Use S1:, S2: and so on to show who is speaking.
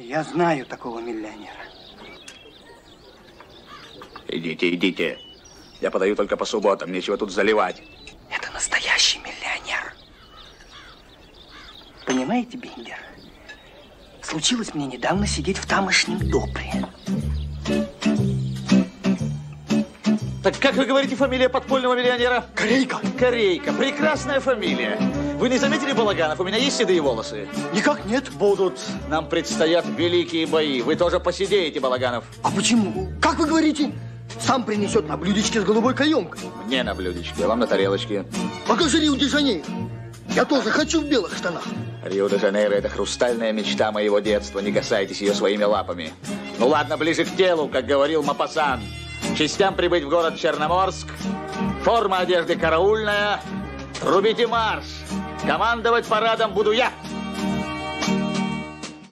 S1: Я знаю такого миллионера.
S2: Идите, идите. Я подаю только по субботам, нечего тут заливать.
S1: Это настоящий миллионер. Понимаете, Бендер? Случилось мне недавно сидеть в тамошнем Допре.
S3: Так как вы говорите, фамилия подпольного миллионера?
S1: Корейка.
S3: Корейка. Прекрасная фамилия. Вы не заметили, Балаганов? У меня есть седые волосы?
S1: Никак нет.
S3: Будут. Нам предстоят великие бои. Вы тоже посидеете, Балаганов.
S1: А почему? Как вы говорите? Сам принесет на блюдечке с голубой каемкой.
S3: Мне на блюдечке, а вам на тарелочке.
S1: А как же Рио-де-Жанейро? Я тоже хочу в белых штанах.
S3: Рио-де-Жанейро – это хрустальная мечта моего детства. Не касайтесь ее своими лапами. Ну ладно, ближе к телу, как говорил Мопассан. Частям прибыть в город Черноморск. Форма одежды караульная. Рубите марш. Командовать парадом буду я.